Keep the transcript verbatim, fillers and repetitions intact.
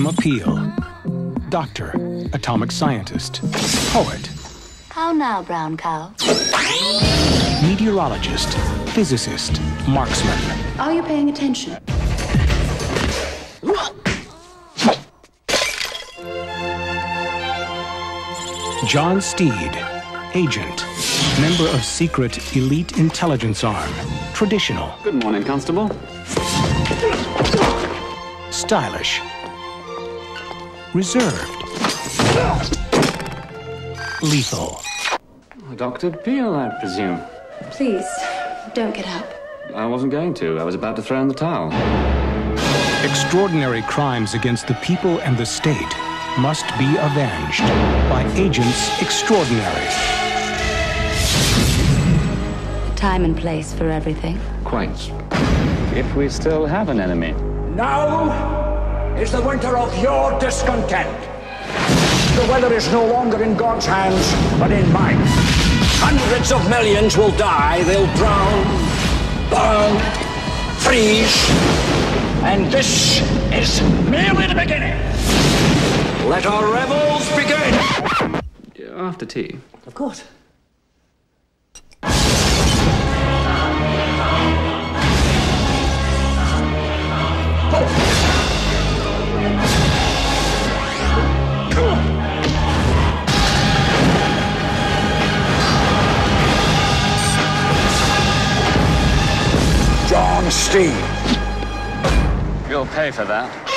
Emma Peel. Doctor, atomic scientist, poet. How now, brown cow? Meteorologist, physicist, marksman. Are you paying attention? John Steed, agent, member of secret elite intelligence arm, traditional. Good morning, Constable. Stylish, reserved, lethal. Doctor Peel, I presume. Please, don't get up. I wasn't going to. I was about to throw in the towel. Extraordinary crimes against the people and the state must be avenged by agents extraordinary. Time and place for everything. Quite. If we still have an enemy. Now is the winter of your discontent. The weather is no longer in God's hands, but in mine. Hundreds of millions will die. They'll drown, burn, freeze. And this is merely the beginning. Let our revels begin. After tea. Of course. John Steed. You'll pay for that.